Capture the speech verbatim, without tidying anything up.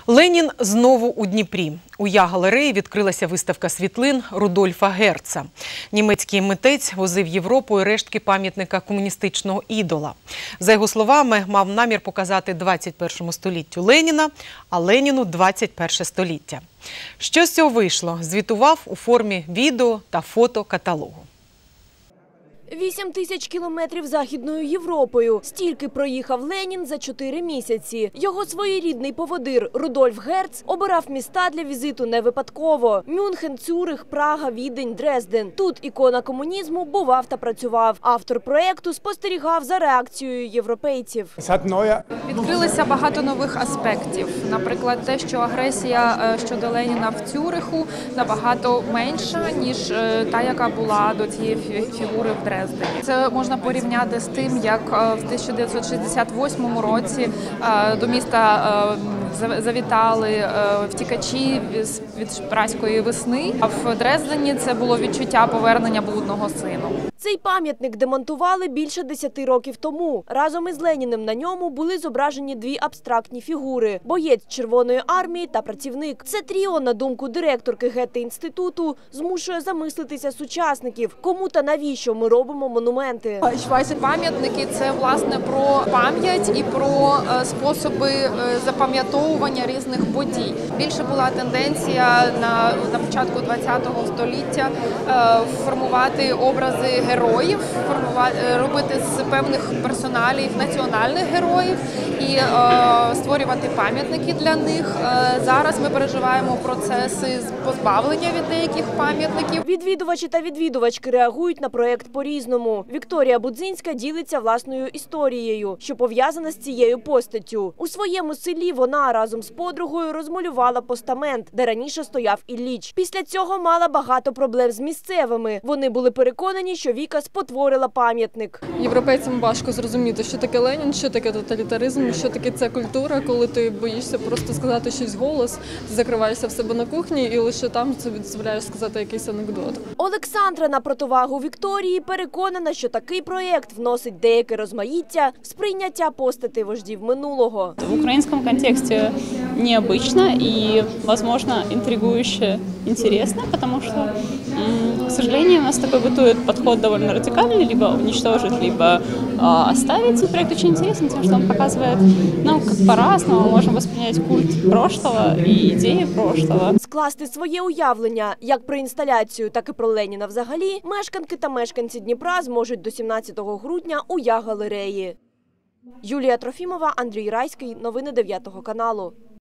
Ленін знову у Дніпрі. У Я-галереї відкрилася виставка світлин Рудольфа Герца. Німецький митець возив Європою рештки пам'ятника комуністичного ідола. За його словами, мав намір показати двадцять першому століттю Леніна, а Леніну – двадцять перше століття. Що з цього вийшло, звітував у формі відео та фото каталогу. Вісім тисяч кілометрів Західною Європою. Стільки проїхав Ленін за чотири місяці. Його своєрідний поводир Рудольф Герц обирав міста для візиту не випадково. Мюнхен, Цюрих, Прага, Відень, Дрезден. Тут ікона комунізму бував та працював. Автор проєкту спостерігав за реакцією європейців. Відкрилося багато нових аспектів. Наприклад, те, що агресія щодо Леніна в Цюриху набагато менша, ніж та, яка була до цієї фігури в Дрездені. Це можна порівняти з тим, як в тисяча дев'ятсот шістдесят восьмому році до міста завітали втікачі від Празької весни, а в Дрездені це було відчуття повернення блудного сину. Цей пам'ятник демонтували більше десяти років тому. Разом із Леніним на ньому були зображені дві абстрактні фігури – боєць Червоної армії та працівник. Це тріо, на думку директорки Гете-інституту, змушує замислитися сучасників. Кому та навіщо ми робимо монументи? Пам'ятники – це, власне, про пам'ять і про способи запам'ятовування різних подій. Більше була тенденція на, на початку ХХ століття формувати образи героїв, формувати, робити з певних персоналів національних героїв і е, створювати пам'ятники для них. Е, зараз ми переживаємо процеси позбавлення від деяких пам'ятників. Відвідувачі та відвідувачки реагують на проєкт по-різному. Вікторія Будзинська ділиться власною історією, що пов'язана з цією постаттю. У своєму селі вона разом з подругою розмалювала постамент, де раніше стояв Ілліч. Після цього мала багато проблем з місцевими. Вони були переконані, що Віка спотворила пам'ятник. Європейцям важко зрозуміти, що таке Ленін, що таке тоталітаризм, що таке ця культура, коли ти боїшся просто сказати щось вголос, ти закриваєшся в себе на кухні і лише там це дозволяєш сказати якийсь анекдот. Олександра на противагу Вікторії переконана, що такий проєкт вносить деяке розмаїття в сприйняття постатей вождів минулого. В українському контексті необычно и, возможно, интригующе интересно, потому что, к сожалению, у нас такой бытует подход довольно радикальный, либо уничтожить, либо э, оставить. И проект очень интересен тем, что он показывает, ну, как по-разному можем воспринять культ прошлого и идеи прошлого. Скласти своє уявлення як про інсталяцію, так і про Леніна взагалі мешканки та мешканці Дніпра зможуть до сімнадцятого грудня у Я-галереї. Юлія Трофімова, Андрій Райський. Новини дев'ятого каналу.